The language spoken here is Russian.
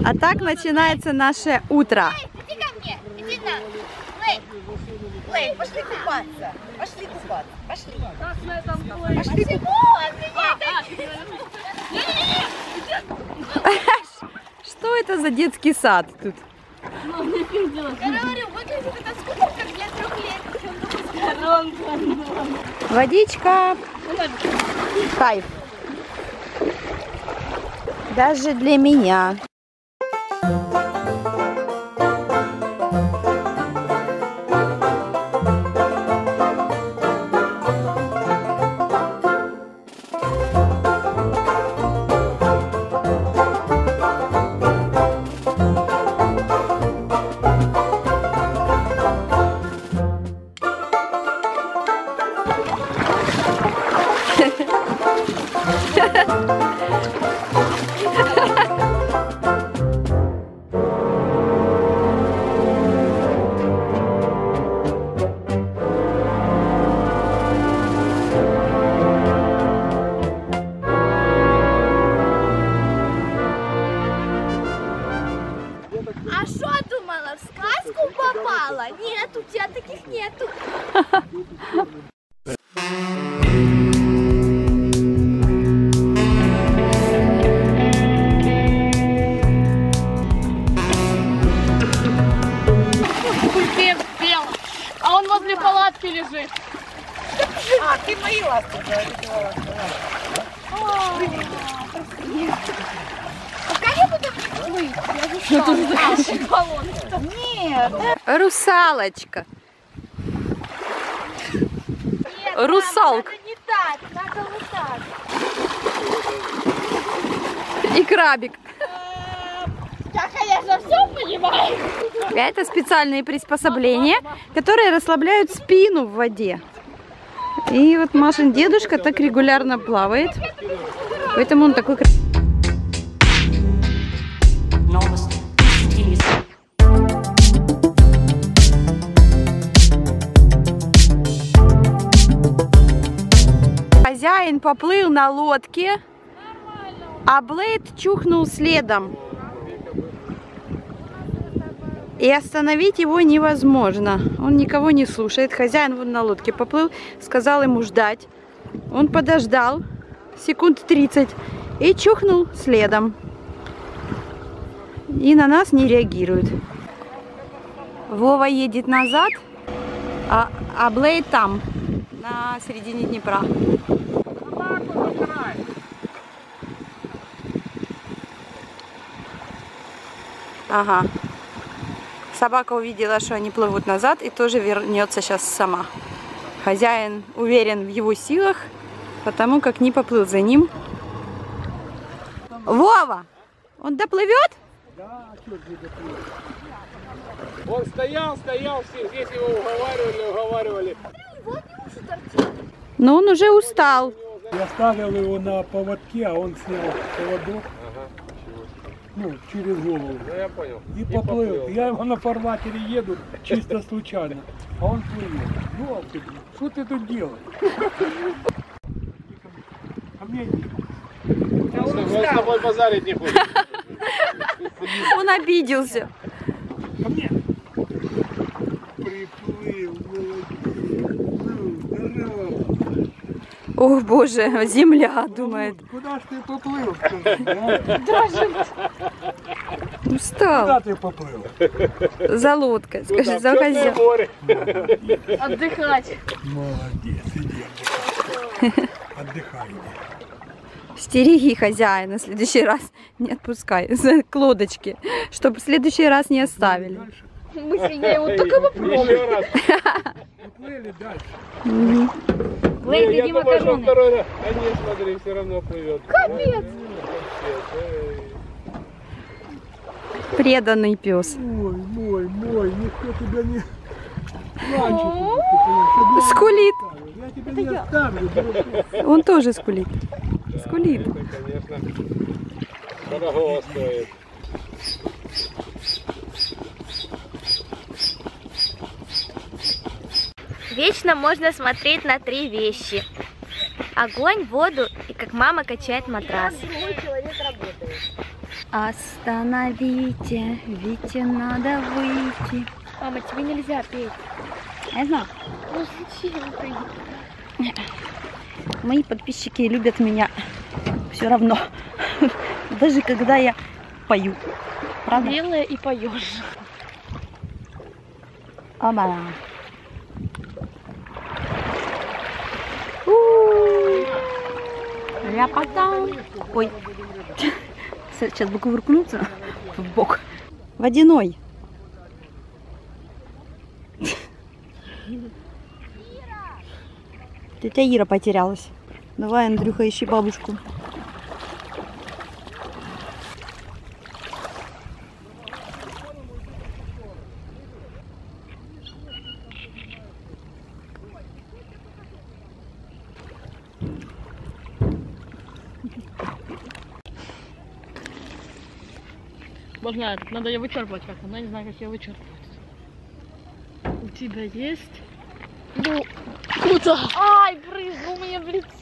А так начинается наше утро. Иди ко мне, иди на. Лэй, пошли купаться. Пошли купаться. Пошли. Пошли Что это за детский сад тут? Я говорю, выглядит это скупом, как для 3 лет. Водичка. Кайф. Даже для меня. А что думала, в сказку попала? Нет, у тебя таких нету. Культеп спел, а он возле палатки лежит. А, ты мои ласты видела. Как я буду плыть? Я не знаю. Нет. Русалочка. Нет, Русалка. надо не так, надо вот так. И крабик. Я, конечно, все понимаю. Это специальные приспособления, которые расслабляют спину в воде. И вот Машин дедушка так регулярно плавает. Поэтому он такой красивый. Хозяин поплыл на лодке, а Блейд чухнул следом. И остановить его невозможно. Он никого не слушает. Хозяин вон на лодке поплыл, сказал ему ждать. Он подождал секунд 30 и чухнул следом. И на нас не реагирует. Вова едет назад, а Блейд там, на середине Днепра. Ага. Собака увидела, что они плывут назад, и тоже вернется сейчас сама. Хозяин уверен в его силах, потому как не поплыл за ним. Вова! Он доплывет? Да, а что же доплывет? Он стоял, все здесь его уговаривали. Но он уже устал. Я ставил его на поводке, а он снял поводок. Ну, через голову. Ну, я понял. И поплыл. Я его на фарватере еду чисто случайно. А он плывет. Ну, что ты тут делаешь? А мне Он с тобой базарить не будет. Он обиделся. ко мне. Приплыл, молодец. Здорово. О боже, земля, думает. Куда ж ты поплыл? Скажи, Устал. куда ты поплыл? За лодкой. Скажи, за хозяина. море. Отдыхать. Молодец, иди отдыхай. Отдыхай. Стереги хозяина, в следующий раз не отпускай к лодочке, чтобы в следующий раз не оставили. Дальше. Мы я его только попробую. Еще раз. Поплыли дальше. Лэй, Я иди думаю, что макароны. второй раз. А нет, смотри, все равно плывет. Капец. Преданный пес. Мой, никто тебя не плачет. Скулит. Я тебя не оставлю. дурака. Он тоже скулит. Скулит. Это, конечно, дорого стоит. Вечно можно смотреть на 3 вещи. Огонь, воду и как мама качает матрас. Астронавт. Остановите, Вите надо выйти. Мама, тебе нельзя петь. Я знаю, Ну зачем ты? мои подписчики любят меня все равно. Даже когда я пою. Правда? Белая и поешь. Оба. Ляпота. Ой. Сейчас бы кувыркнуться в бок. Водяной. Тетя Ира потерялась. Давай, Андрюха, ищи бабушку. Бог знает, надо ее вычерпывать как-то, но я не знаю, как ее вычерпывать. У тебя есть? Ну, куда? Ай, брызнул мне в лицо.